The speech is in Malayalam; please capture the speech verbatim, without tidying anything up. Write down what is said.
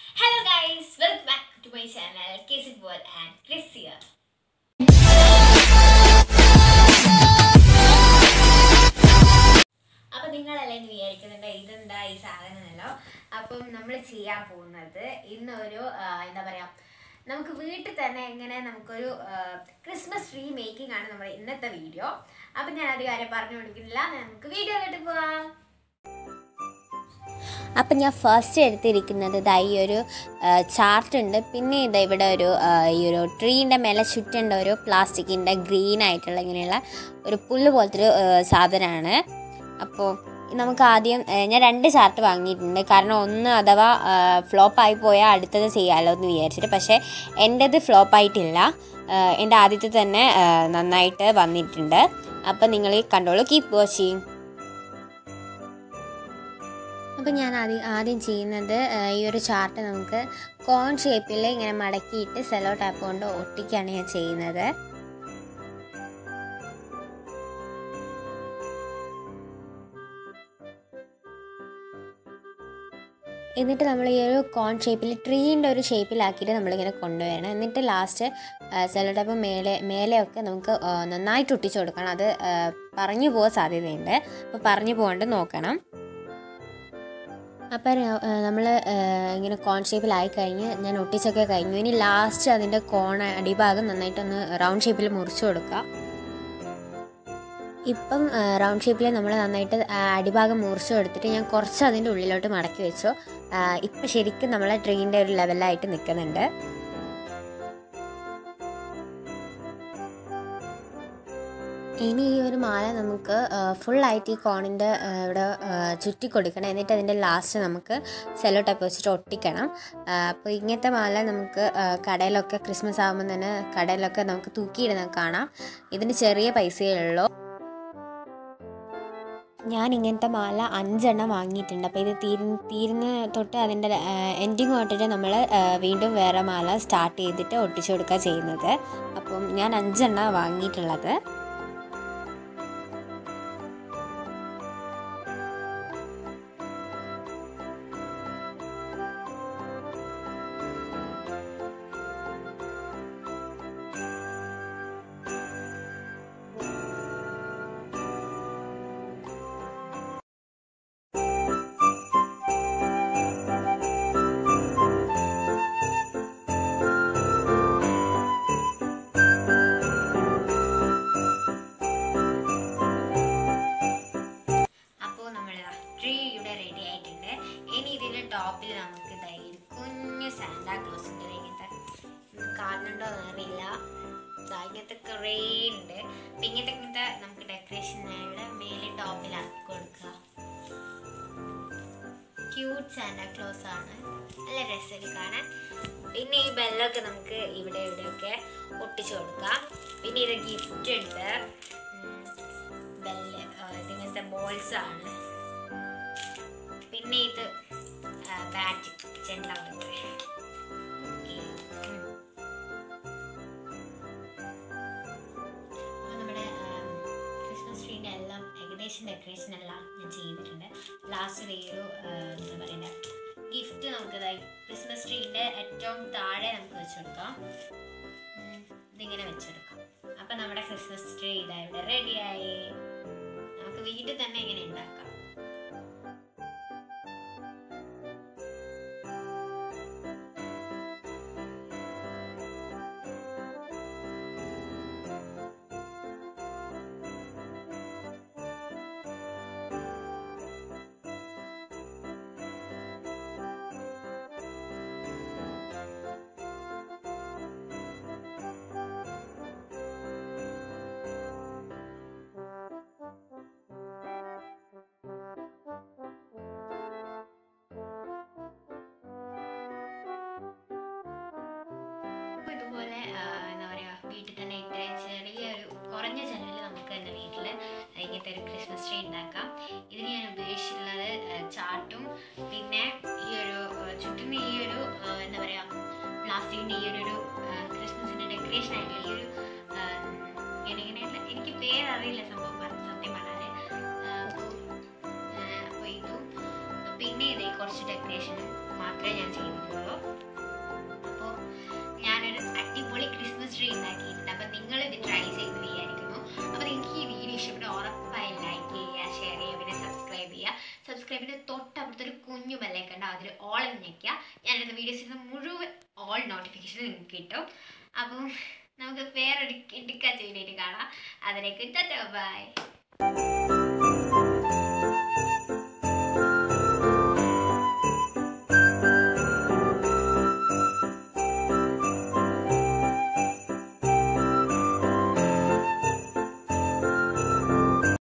Hello guys, welcome back to my channel kzworld and Chris here. അപ്പോൾ നിങ്ങളെല്ലാം ഇനി വിചാരിക്കുന്നുണ്ട് ഇതെന്താ ഈ സാധനമല്ലോ. അപ്പം നമ്മൾ ചെയ്യാൻ പോകുന്നത് ഇന്നൊരു എന്താ പറയുക, നമുക്ക് വീട്ടിൽ തന്നെ എങ്ങനെ നമുക്കൊരു ക്രിസ്മസ് ട്രീ മേക്കിംഗ് ആണ് നമ്മുടെ ഇന്നത്തെ വീഡിയോ. അപ്പം ഞാൻ അത് കാര്യം പറഞ്ഞു കൊടുക്കുന്നില്ല, നമുക്ക് വീഡിയോയിലോട്ട് പോവാം. അപ്പം ഞാൻ ഫസ്റ്റ് എടുത്തിരിക്കുന്നത് ഇതാ ഈ ഒരു ചാർട്ടുണ്ട്. പിന്നെ ഇതാ ഇവിടെ ഒരു ഈ ഒരു ട്രീൻ്റെ മേലെ ചുറ്റേണ്ട ഒരു പ്ലാസ്റ്റിക്കിൻ്റെ ഗ്രീൻ ആയിട്ടുള്ള ഇങ്ങനെയുള്ള ഒരു പുല്ല് പോലത്തെ ഒരു സാധനമാണ്. അപ്പോൾ നമുക്ക് ആദ്യം ഞാൻ രണ്ട് ചാർട്ട് വാങ്ങിയിട്ടുണ്ട്, കാരണം ഒന്ന് അഥവാ ഫ്ലോപ്പായി പോയാൽ അടുത്തത് ചെയ്യാമല്ലോ എന്ന് വിചാരിച്ചിട്ട്. പക്ഷേ എൻ്റേത് ഫ്ലോപ്പായിട്ടില്ല, എൻ്റെ ആദ്യത്തെ തന്നെ നന്നായിട്ട് വന്നിട്ടുണ്ട്. അപ്പം നിങ്ങൾ കണ്ടോളൂ, കീപ്പ് വാച്ചിങ്. അപ്പം ഞാൻ ആദ്യം ആദ്യം ചെയ്യുന്നത് ഈ ഒരു ചാർട്ട് നമുക്ക് കോൺ ഷേപ്പിൽ ഇങ്ങനെ മടക്കിയിട്ട് സെലോ ടാപ്പ് കൊണ്ട് ഒട്ടിക്കുകയാണ് ഞാൻ ചെയ്യുന്നത്. എന്നിട്ട് നമ്മൾ ഈ ഒരു കോൺ ഷേപ്പിൽ ട്രീൻ്റെ ഒരു ഷേപ്പിലാക്കിയിട്ട് നമ്മളിങ്ങനെ കൊണ്ടുവരണം. എന്നിട്ട് ലാസ്റ്റ് സെലോ ടാപ്പ് മേലെ മേലെയൊക്കെ നമുക്ക് നന്നായിട്ട് ഒട്ടിച്ചു കൊടുക്കണം. അത് പറഞ്ഞു പോകാൻ സാധ്യതയുണ്ട്, അപ്പോൾ പറഞ്ഞു പോകാണ്ട് നോക്കണം. അപ്പം നമ്മൾ ഇങ്ങനെ കോൺ ഷേപ്പിലായി കഴിഞ്ഞ് ഞാൻ ഒട്ടിച്ചൊക്കെ കഴിഞ്ഞു. ഇനി ലാസ്റ്റ് അതിൻ്റെ കോൺ അടിഭാഗം നന്നായിട്ടൊന്ന് റൗണ്ട് ഷേപ്പിൽ മുറിച്ച് കൊടുക്കുക. ഇപ്പം റൗണ്ട് ഷേപ്പിൽ നമ്മൾ നന്നായിട്ട് അടിഭാഗം മുറിച്ച് കൊടുത്തിട്ട് ഞാൻ കുറച്ച് അതിൻ്റെ ഉള്ളിലോട്ട് മടക്കി വെച്ചു. ഇപ്പം ശരിക്കും നമ്മളെ ട്രീൻ്റെ ഒരു ലെവലായിട്ട് നിൽക്കുന്നുണ്ട്. ഇനി ഈ ഒരു മാല നമുക്ക് ഫുള്ളായിട്ട് ഈ കോണിൻ്റെ ഇവിടെ ചുറ്റി കൊടുക്കണം. എന്നിട്ട് അതിൻ്റെ ലാസ്റ്റ് നമുക്ക് സെല്ലോ ടൈപ്പ് വെച്ചിട്ട് ഒട്ടിക്കണം. അപ്പോൾ ഇങ്ങനത്തെ മാല നമുക്ക് കടയിലൊക്കെ ക്രിസ്മസ് ആകുമ്പോൾ തന്നെ കടയിലൊക്കെ നമുക്ക് തൂക്കിയിടുന്ന കാണാം. ഇതിന് ചെറിയ പൈസയേ ഉള്ളൂ. ഞാൻ ഇങ്ങനത്തെ മാല അഞ്ചെണ്ണം വാങ്ങിയിട്ടുണ്ട്. അപ്പോൾ ഇത് തീരു തീരുന്ന തൊട്ട് അതിൻ്റെ എൻഡിങ് തൊട്ടിട്ട് നമ്മൾ വീണ്ടും വേറെ മാല സ്റ്റാർട്ട് ചെയ്തിട്ട് ഒട്ടിച്ചു കൊടുക്കുക ചെയ്യുന്നത്. അപ്പം ഞാൻ അഞ്ചെണ്ണം വാങ്ങിയിട്ടുള്ളത്. ടോപ്പിൽ നമുക്ക് ഇതായി കുഞ്ഞു സാന്റാ ക്ലോസിൻ്റെ ഇങ്ങനത്തെ കാണുന്നുണ്ടോ എന്നറിയില്ല, ഇങ്ങനത്തെ കുറേ ഉണ്ട്. അപ്പം ഇങ്ങനത്തെ ഇങ്ങനത്തെ നമുക്ക് ഡെക്കറേഷനായിട്ട് മേലെ ടോപ്പിലാക്കി കൊടുക്കുക. ക്യൂട്ട് സാന്റാ ക്ലോസ് ആണ്, നല്ല രസമായിട്ട് കാണാൻ. പിന്നെ ഈ ബെല്ലൊക്കെ നമുക്ക് ഇവിടെ ഇവിടെയൊക്കെ ഒട്ടിച്ചു കൊടുക്കാം. പിന്നെ ഇത് ഗിഫ്റ്റ് ഉണ്ട്, ബെല്ല് ഇതിങ്ങനത്തെ ബോൾസ് ആണ്. പിന്നെ ഇത് ബാറ്റ് ചെണ്ട പോലത്തെ. നമ്മുടെ ക്രിസ്മസ് ട്രീൻ്റെ എല്ലാം ഏകദേശം ഡെക്കറേഷൻ എല്ലാം ഞാൻ ചെയ്തിട്ടുണ്ട്. ലാസ്റ്റ് ഈ ഒരു എന്താ പറയുക ഗിഫ്റ്റ് നമുക്കിതായി ക്രിസ്മസ് ട്രീൻ്റെ ഏറ്റവും താഴെ നമുക്ക് വെച്ചെടുക്കാം. ഇതിങ്ങനെ വെച്ചെടുക്കാം. അപ്പം നമ്മുടെ ക്രിസ്മസ് ട്രീ ഇതാ ഇവിടെ റെഡിയായി. നമുക്ക് വീട്ടിൽ തന്നെ ഇങ്ങനെ ഉണ്ടാക്കാം. ഇതുപോലെ എന്താ പറയുക, വീട്ടിൽ തന്നെ ഇട്ട് ചെറിയൊരു കുറഞ്ഞ ചെലവിൽ നമുക്ക് തന്നെ വീട്ടിൽ ഇങ്ങനത്തെ ഒരു ക്രിസ്മസ് ട്രീ ഉണ്ടാക്കാം. ഇതിന് ഞാൻ ഉപയോഗിച്ചിട്ടുള്ളത് ചാർട്ടും പിന്നെ ഈ ഒരു ചുറ്റും ഈ ഒരു എന്താ പറയുക പ്ലാസ്റ്റിക്കിൻ്റെ ഈ ഒരു ക്രിസ്മസിൻ്റെ ഡെക്കറേഷൻ ആയിട്ടുള്ള ഈ ഒരു ഇങ്ങനെ ഇങ്ങനെയുള്ള എനിക്ക് പേരറിയില്ല സംഭവം സത്യം പറഞ്ഞാൽ. അപ്പോൾ ഇതും പിന്നെ ഇതേ കുറച്ച് ഡെക്കറേഷനും മാത്രമേ ഞാൻ ചെയ്തിട്ടുള്ളൂ. എന്ന് ഞെക്കുക. ഞാനെടുത്ത വീഡിയോസിൻ്റെ മുഴുവൻ ഓൾ നോട്ടിഫിക്കേഷൻ നിങ്ങൾക്ക് കിട്ടും. അപ്പം നമുക്ക് വേറൊരു കിടക്കാച്ച വീഡിയോയിൽ കാണാം. അതിലേക്ക് ബൈ.